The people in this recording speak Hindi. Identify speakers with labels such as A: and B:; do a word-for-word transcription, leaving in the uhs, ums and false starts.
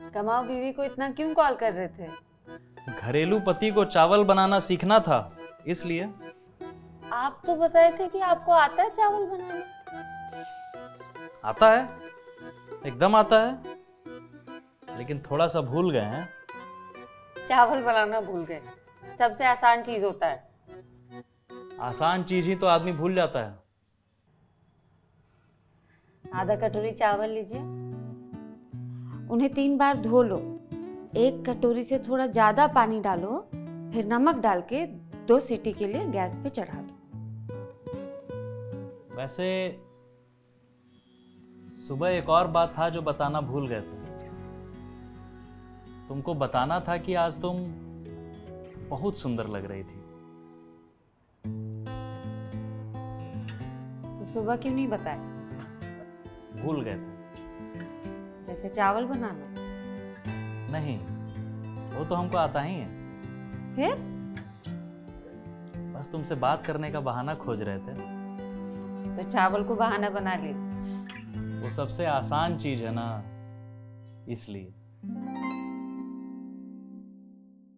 A: कमाओ बीवी को इतना क्यों कॉल कर रहे थे?
B: घरेलू पति को चावल बनाना सीखना था, इसलिए।
A: आप तो बताए थे कि आपको आता है चावल बनाना।
B: आता है, एकदम आता है, लेकिन थोड़ा सा भूल गए हैं।
A: चावल बनाना भूल गए? सबसे आसान चीज होता है।
B: आसान चीज ही तो आदमी भूल जाता है।
A: आधा कटोरी चावल लीजिए, उन्हें तीन बार धो लो, एक कटोरी से थोड़ा ज्यादा पानी डालो, फिर नमक डाल के दो सीटी के लिए गैस पे चढ़ा दो।
B: वैसे सुबह एक और बात था जो बताना भूल गए थे। तुमको बताना था कि आज तुम बहुत सुंदर लग रही थी।
A: तो सुबह क्यों नहीं बताया?
B: भूल गए थे।
A: जैसे चावल बनाना?
B: नहीं, वो तो हमको आता ही है।
A: फिर?
B: बस तुमसे बात करने का बहाना खोज रहे थे।
A: तो चावल को बहाना बना ली।
B: वो सबसे आसान चीज है ना, इसलिए।